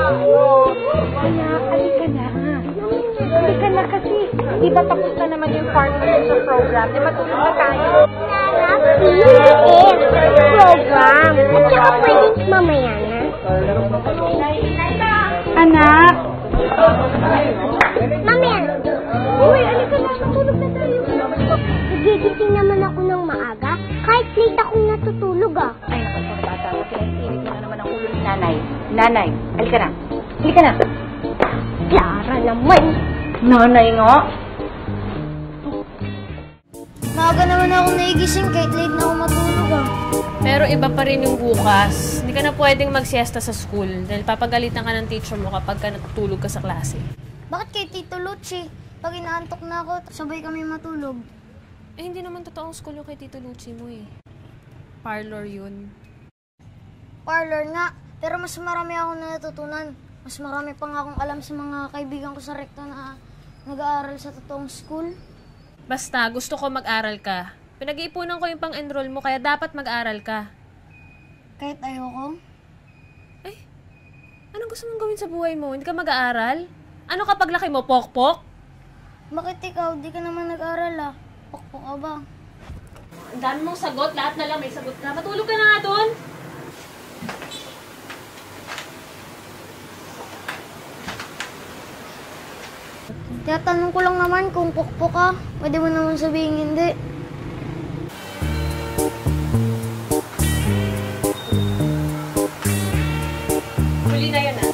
Anak, halika na. Halika na kasi, di ba tapos na naman yung partner sa program? Di ba tulog na tayo? Program. At saka pwede mamaya na. Anak! Mamaya na. Uy, halika na. Matulog na tayo. Nagigising naman ako ng maaga. Kahit late akong natutulog ah. Ay, naku, mga bata. Pinainit mo na naman ang ulo ni nanay. Nanay, halika na. Halika na. Clara naman. Nanay nga. Maaga naman ako nagigising kahit late na ako matulog ah. Pero iba pa rin yung bukas. Hindi ka na pwedeng magsiesta sa school dahil papagalitan ka ng teacher mo kapag ka natutulog ka sa klase. Bakit kay Tito Lucci? Pag inaantok na ako, sabay kami matulog. Eh, hindi naman totoong school yung kay Tito Lucci mo eh. Parlor yun. Parlor nga, pero mas marami akong natutunan. Mas marami pang akong alam sa mga kaibigan ko sa rekto na nag-aaral sa totoong school. Basta, gusto ko mag-aral ka. Pinag-iipunan ko yung pang-enroll mo, kaya dapat mag-aral ka. Kahit ayoko. Eh, anong gusto mong gawin sa buhay mo? Hindi ka mag-aaral? Ano kapag laki mo, pokpok? Bakit ikaw? Di ka naman nag-aaral ah. Pokpok ka ba? Ang dami mong sagot, lahat na lang may sagot ka. Matulog ka na nga doon! Tinatanong ko lang naman kung pokpok ka. Pwede mo naman sabihin hindi. Huli na yun ah.